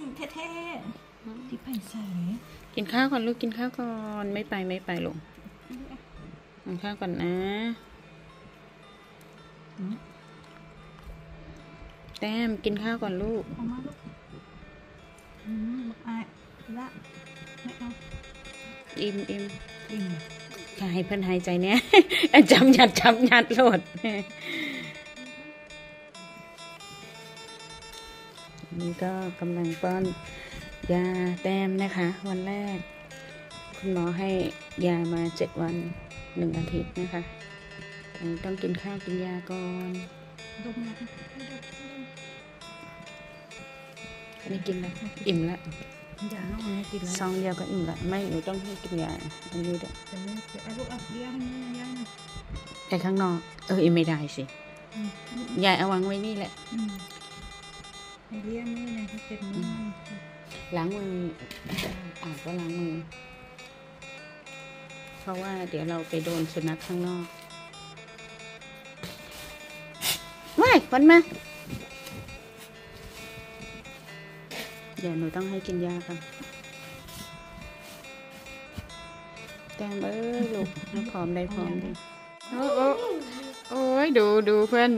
แท้ๆที่ไผ่ใส่กินข้าวก่อนลูกกินข้าวก่อนไม่ไปลงกินข้าวก่อนนะแต้มกินข้าวก่อนลูกเอามาลูกอายละไม่เอาอิ่มให้เพิ่นหายใจเนี่ยจำหยัดโหลดนี่ก็กำลังป้อนยาแต้มนะคะวันแรกคุณหมอให้ยามา7 วัน1 อาทิตย์นะคะต้องกินข้าวกินยาก่อนดมนะไม่กินแล้วอิ่มแล้วยาไม่กินแล้วซองเดียวก็อิ่มละไม่หนูต้องให้กินยาอันนี้เด้อไอ้ข้างนอกอิ่มไม่ได้สิยายเอาวางไว้นี่แหละเลี้ยงนี่นะที่เป็นล้างมือก็ล้างมือเพราะว่าเดี๋ยวเราไปโดนสุนัขข้างนอกไม่วันมาเดี๋ยวหนูต้องให้กินยากันแต้มลูกน้ำพร้อมได้พร้อมเลยโอ้ยดูเพื่อน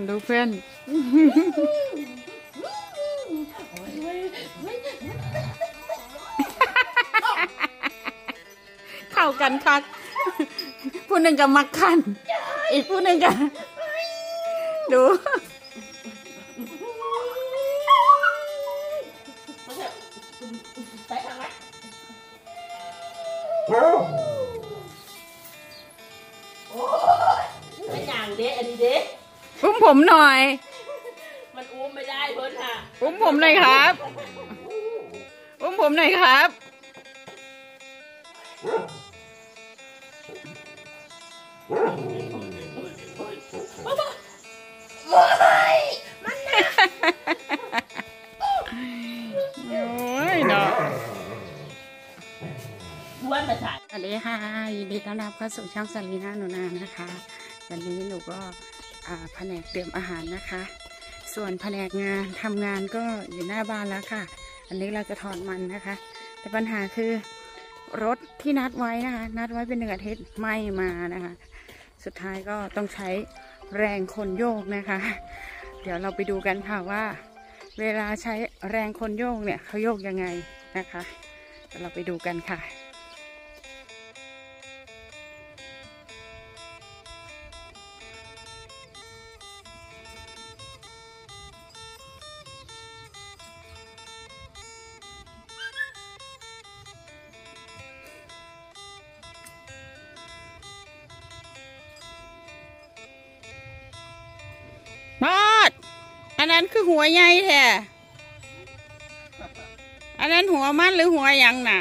เข้ากันคักผู้หนึ่งกับมักคันอีกผู้หนึ่งกับดูไม่อย่างเด็กอันนี้เด็กอุ้มผมหน่อยมันอุ้มไม่ได้เพิ่นค่ะอุ้มผมหน่อยครับอุ้มผมหน่อยครับสวัสดีค่ะยินดีต้อนรับเข้าสู่ช่องสลีน่าหนูนานะคะวันนี้หนูก็แผนกเตรียมอาหารนะคะส่วนแผนกงานทำงานก็อยู่หน้าบ้านแล้วค่ะอันนี้เราจะถอดมันนะคะแต่ปัญหาคือรถที่นัดไว้นะคะนัดไว้เป็น1 อาทิตย์ไม่มานะคะสุดท้ายก็ต้องใช้แรงคนโยกนะคะเดี๋ยวเราไปดูกันค่ะว่าเวลาใช้แรงคนโยกเนี่ยเขาโยกยังไงนะคะเดี๋ยวเราไปดูกันค่ะอันนั้นคือหัวใหญ่แท้อันนั้นหัวมันหรือหัวยังน่ะ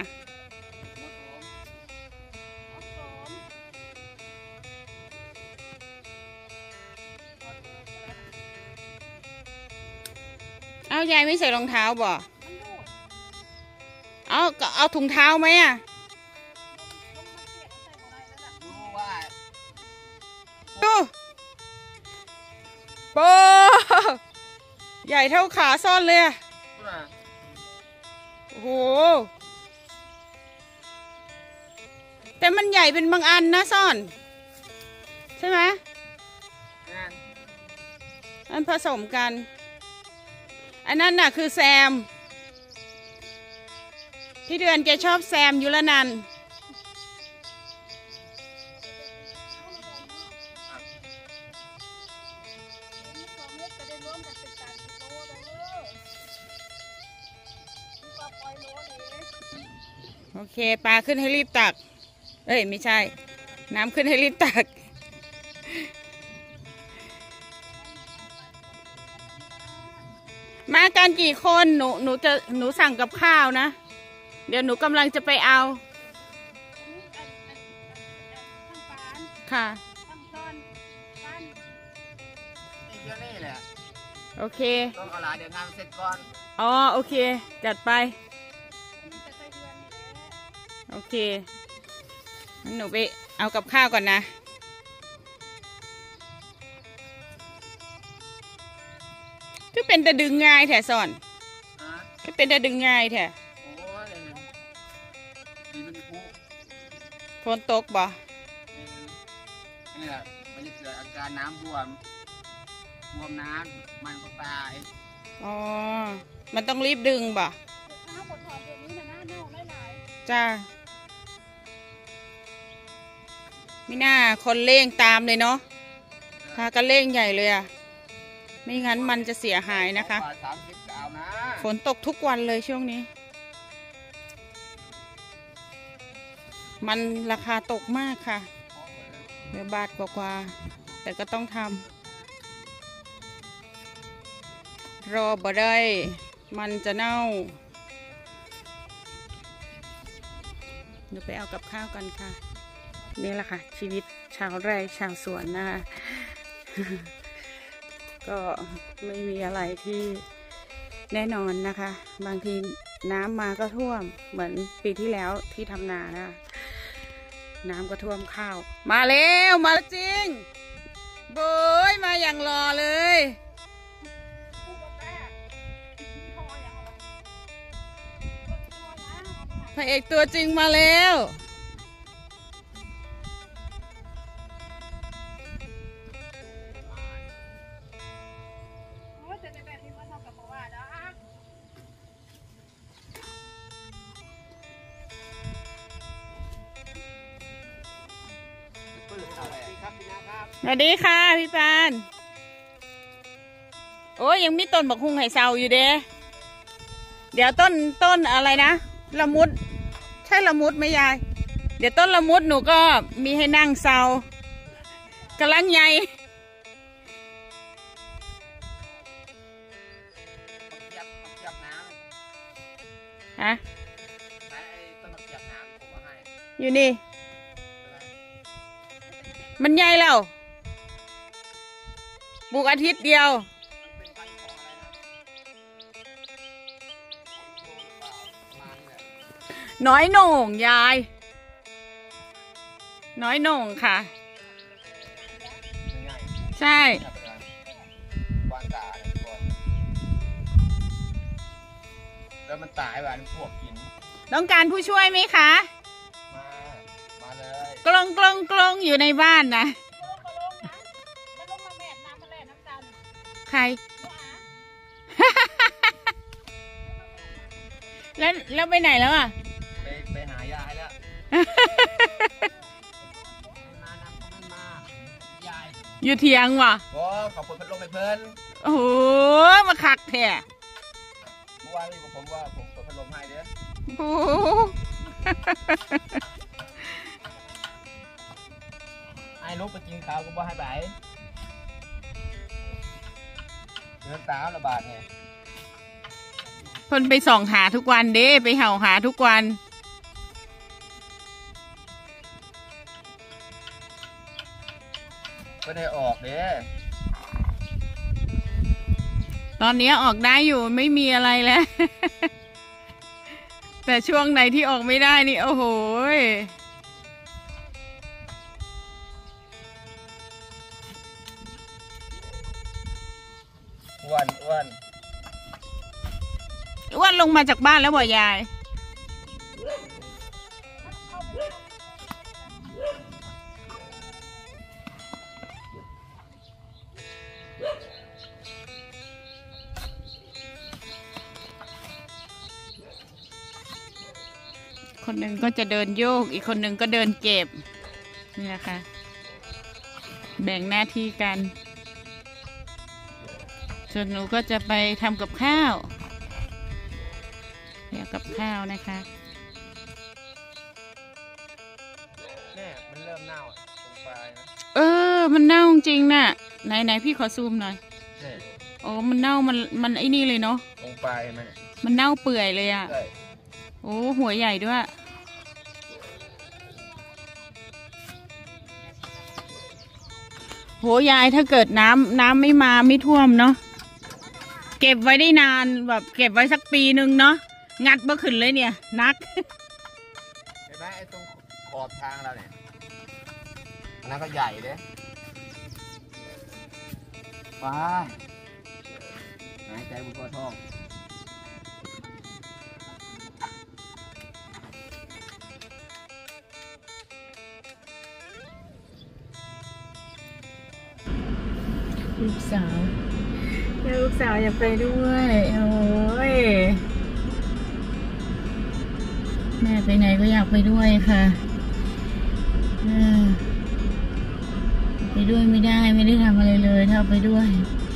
เอายายไม่ใส่รองเท้าบ่เอาถุงเท้าไหมอ่ะดูโบใหญ่เท่าขาซ่อนเลยโอ้โหแต่มันใหญ่เป็นบางอันนะซ่อนใช่ไหมอันผสมกันอันนั้นน่ะคือแซมพี่เดือนแกชอบแซมยุรนันท์โอเคปลาขึ้นให้รีบตักไม่ใช่น้ำขึ้นให้รีบตักมากันกี่คนหนูสั่งกับข้าวนะเดี๋ยวหนูกำลังจะไปเอาค่ะโอเคต้องเอาละเดี๋ยวงานเสร็จก่อนอ๋อโอเคจัดไปโอเคงั้นหนูไปเอากับข้าวก่อนนะก็เป็นแต่ดึงง่ายแถสอนกก็เป็นได้ดึงง่ายแท้โอ้ยดีมันพุฝนตกบ่นี่แหละมันจะเกิดอาการน้ำบวมน้ำมันก็ตายอ๋อมันต้องรีบดึงบ่จ้าไม่น่าคนเร่งตามเลยเนาะพากันเร่งใหญ่เลยอะไม่งั้นมันจะเสียหายนะคะ 30 กาวนะฝนตกทุกวันเลยช่วงนี้ มันราคาตกมากค่ะเหลือบาทกว่าๆแต่ก็ต้องทำรอบ่ได้มันจะเน่าเดี๋ยวไปเอากับข้าวกันค่ะนี่แหละค่ะชีวิตชาวไร่ชาวสวนนะคะ ก็ไม่มีอะไรที่แน่นอนนะคะ บางทีน้ำมาก็ท่วมเหมือนปีที่แล้วที่ทำนานะน้ำก็ท่วมข้าวมาแล้วมาจริงโบยมาอย่างรอเลยพระเอกตัวจริงมาแล้วสวัสดีค่ะพี่ปานโอ้ยยังมีต้นบักฮุ่งไห่เซาอยู่เด้เดี๋ยวต้นอะไรนะละมุดใช่ละมุดไหมยายเดี๋ยวต้นละมุดหนูก็มีให้นั่งเซากำลังใหญ่ฮะอยู่นี่มันใหญ่แล้วปลูกอาทิตย์เดียวน้อยโหน่งยายน้อยโหน่งค่ะใช่แล้วมันตายแบบพวกกินต้องการผู้ช่วยไหมคะมาเลยกลงอยู่ในบ้านนะใคร แล้วไปไหนแล้วอ่ะไปหายายแล้วอยู่เทียงว่ะโอ้ขอบคุณพัดลมไปเพิ่นโอ้โหมาคักแท้เมื่อวานนี้ผมว่าผมเปิดพัดลมให้เด้อโอ้ไอ้ลูกไปกินข้าวก็บ่ให้ไปเดินตามระบาดไงคนไปส่องหาทุกวันเด้ไปเห่าหาทุกวันก็ได้ออกเด้ตอนนี้ออกได้อยู่ไม่มีอะไรแล้ว แต่ช่วงไหนที่ออกไม่ได้นี่โอ้โหอ้วนลงมาจากบ้านแล้วบ่ยายคนหนึ่งก็จะเดินโยกอีกคนหนึ่งก็เดินเก็บนี่นะคะแบ่งหน้าที่กันส่วนหนูก็จะไปทำกับข้าวเกี่ยวกับข้าวนะคะเนี่ยมันเริ่มเน่าตรงปลายนะมันเน่าจริงน่ะไหนพี่ขอซูมหน่อยโอ้มันเน่ามันไอ้นี่เลยเนาะตรงปลายมันมันเน่าเปื่อยเลยอ่ะโอ้หัวใหญ่ด้วยโหยายถ้าเกิดน้ำไม่มาไม่ท่วมเนาะเก็บไว้ได้นานแบบเก็บไว้สักปีนึงเนาะงัดบ่ขึ้นเลยเนี่ยนักเห็นไหมไอ้ตรงขอบทางเราเนี่ยอันนั้นก็ใหญ่เลยว้าหายใจบุกท้องลูกสาวอยากไปด้วยโอ้ยแม่ไปไหนก็อยากไปด้วยค่ะไปด้วยไม่ได้ทำอะไรเลยถ้าไปด้วย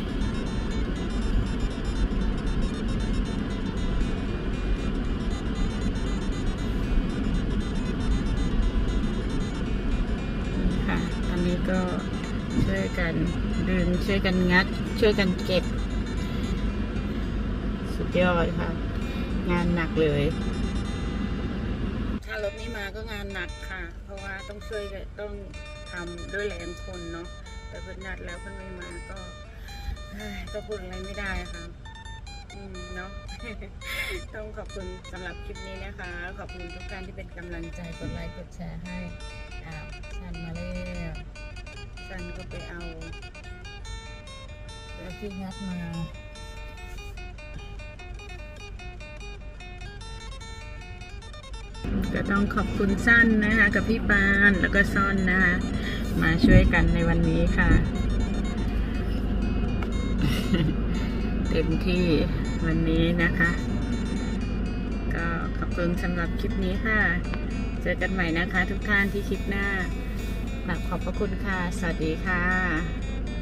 ค่ะตอนนี้ก็ช่วยกันดึงช่วยกันงัดช่วยกันเก็บสุดยอดค่ะงานหนักเลยถ้ารถนี้มาก็งานหนักค่ะเพราะว่าต้องช่วยต้องทำด้วยแรงคนเนาะแต่เพิ่นนัดแล้วเพิ่นไม่มาก็พูดอะไรไม่ได้ค่ะเนาะ ต้องขอบคุณสำหรับคลิปนี้นะคะขอบคุณทุกท่านที่เป็นกำลังใจกดไลค์กดแชร์ให้ชันมาแล้วชันก็ไปเอาที่งัดมาก็ต้องขอบคุณสั้นนะคะกับพี่ปานแล้วก็ซ่อนนะคะมาช่วยกันในวันนี้ค่ะ เต็มที่วันนี้นะคะก็ขอบคุณสำหรับคลิปนี้ค่ะเจอกันใหม่นะคะทุกท่านที่คลิปหน้ากราบขอบพระคุณค่ะสวัสดีค่ะ